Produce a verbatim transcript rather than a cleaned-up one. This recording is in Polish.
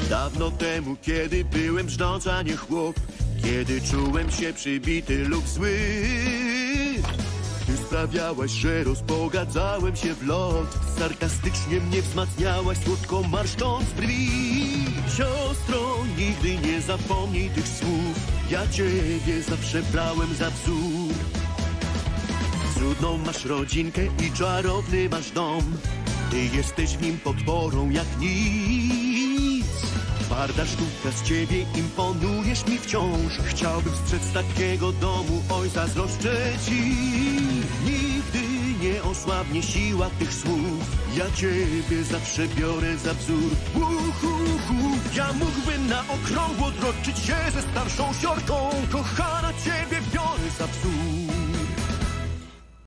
Dawno temu, kiedy byłem brzdąc, a nie chłop, kiedy czułem się przybity lub zły, ty sprawiałaś, że rozpogadzałem się w lot. Sarkastycznie mnie wzmacniałaś, słodko marszcząc brwi. Siostro, nigdy nie zapomnij tych słów, ja ciebie zawsze brałem za wzór. Cudną masz rodzinkę i czarowny masz dom, ty jesteś w nim podporą jak nic. Twarda sztuka z ciebie, imponujesz mi wciąż. Chciałbym strzec takiego domu, oj zazdroszczę ci. Nigdy nie osłabnie siła tych słów, ja ciebie zawsze biorę za wzór. Uhuhu, ja mógłbym na okrągło droczyć się ze starszą siorką. Kochana, ciebie biorę za wzór.